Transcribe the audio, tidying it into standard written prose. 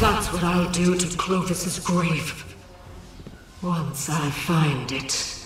That's what I'll do to Clovis's grave. Once I find it.